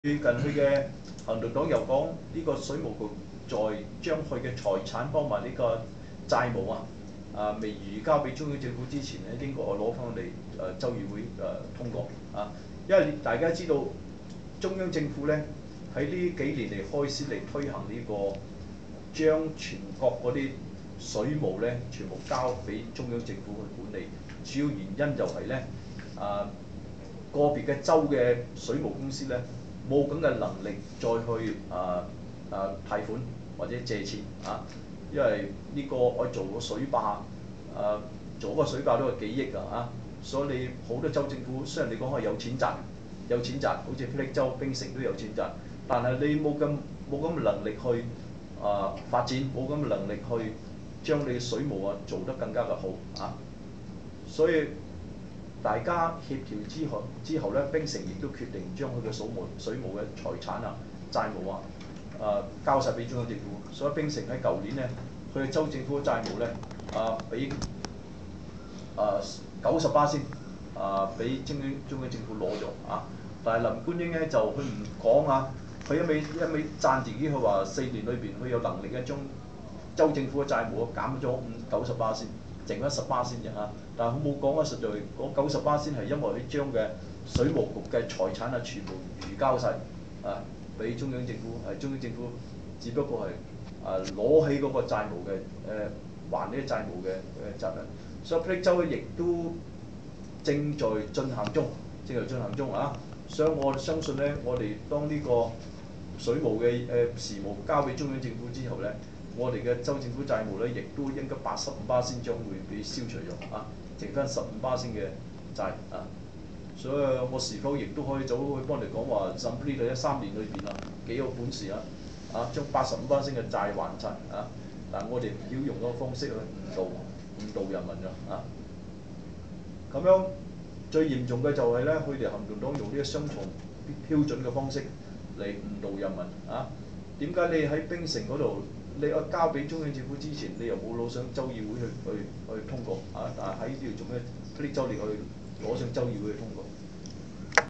近佢嘅行動黨又講呢個水務局在將佢嘅財產包埋呢個債務未移交俾中央政府之前咧，應該我攞翻嚟州議會通過因為大家知道中央政府咧喺呢幾年嚟開始嚟推行呢個將全國嗰啲水務咧全部交俾中央政府去管理，主要原因就係咧個別嘅州嘅水務公司咧。冇咁嘅能力再去貸款或者借錢因為呢個我做個水壩做個水壩都係幾億所以你好多州政府雖然你講係有錢賺，好似霹靂州、檳城都有錢賺，但係你冇咁嘅能力去發展，冇咁嘅能力去將你嘅水務做得更加嘅好所以。大家協調之後咧，檳城亦都決定將佢嘅水務嘅財產債務交晒俾中央政府，所以檳城喺舊年咧，佢嘅州政府嘅債務咧俾90%俾中央政府攞咗但係林官英咧就佢唔講佢一味讚自己，佢話4年裏邊佢有能力咧將州政府嘅債務減咗90%先。剩咗10%先啫但係佢冇講實在嗰90%先係因為佢將嘅水務局嘅財產全部移交晒俾中央政府，中央政府只不過係攞起嗰個債務嘅還呢啲債務嘅責任，所以霹靂州亦都正在進行中所以我相信咧，我哋當呢個水務嘅事務交俾中央政府之後咧。我哋嘅州政府債務咧，亦都應該85%將會被消除咗剩翻15%嘅債所以我是否亦都可以走去幫你講話，甚至呢度3年裏邊幾有本事將85%嘅債還晒但我哋唔要用嗰個方式去誤導人民咁樣最嚴重嘅就係咧，佢哋行動黨用呢個雙重標準嘅方式嚟誤導人民點解你喺檳城嗰度？你交俾中央政府之前，你又冇攞上州議會去通過但係喺呢度做咩？霹靂州你去攞上州議會去通過。